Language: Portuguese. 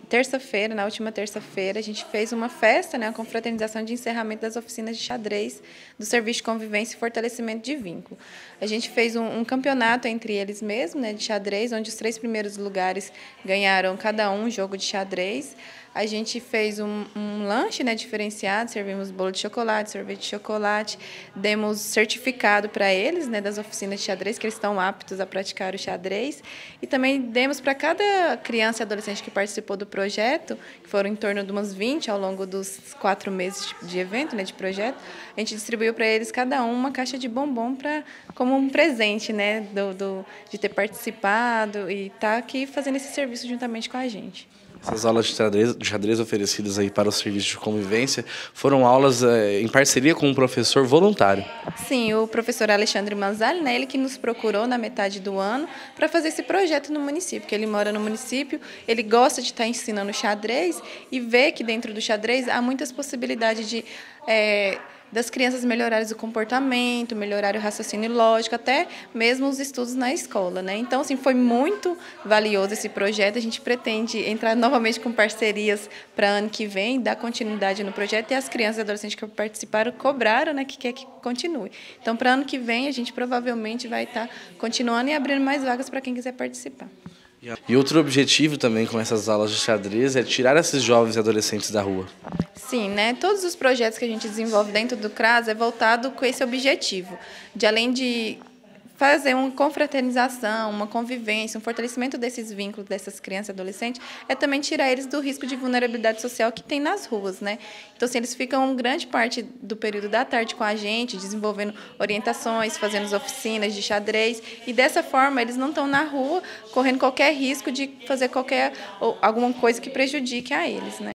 terça-feira, na última terça-feira, a gente fez uma festa, né, uma confraternização de encerramento das oficinas de xadrez do Serviço de Convivência e Fortalecimento de Vínculo. A gente fez um campeonato entre eles mesmos, né, de xadrez, onde os 3 primeiros lugares ganharam cada um jogo de xadrez. A gente fez um lanche, né, diferenciado, servimos bolo de chocolate, sorvete de chocolate, demos certificado para eles, né, das oficinas de xadrez, que eles estão aptos a praticar o xadrez, e também demos para cada criança e adolescente que participou do projeto, que foram em torno de umas 20 ao longo dos 4 meses de evento, né, de projeto, a gente distribuiu para eles cada um uma caixa de bombom como um presente, né, de ter participado e estar aqui fazendo esse serviço juntamente com a gente. Essas aulas de xadrez oferecidas aí para o serviço de convivência foram aulas em parceria com um professor voluntário. Sim, o professor Alexandre Manzali, né, ele que nos procurou na metade do ano para fazer esse projeto no município, porque ele mora no município, ele gosta de estar ensinando xadrez e vê que dentro do xadrez há muitas possibilidades das crianças melhorarem o comportamento, melhorarem o raciocínio lógico, até mesmo os estudos na escola, né? Então, assim, foi muito valioso esse projeto. A gente pretende entrar novamente com parcerias para ano que vem, dar continuidade no projeto, e as crianças e adolescentes que participaram cobraram, né, que quer que continue. Então, para ano que vem, a gente provavelmente vai estar continuando e abrindo mais vagas para quem quiser participar. E outro objetivo também com essas aulas de xadrez é tirar esses jovens e adolescentes da rua. Sim, né? Todos os projetos que a gente desenvolve dentro do CRAS é voltado com esse objetivo, de além de fazer uma confraternização, uma convivência, um fortalecimento desses vínculos dessas crianças e adolescentes, é também tirar eles do risco de vulnerabilidade social que tem nas ruas, né? Então, assim, eles ficam grande parte do período da tarde com a gente, desenvolvendo orientações, fazendo oficinas de xadrez, e dessa forma eles não estão na rua correndo qualquer risco de fazer alguma coisa que prejudique a eles, né?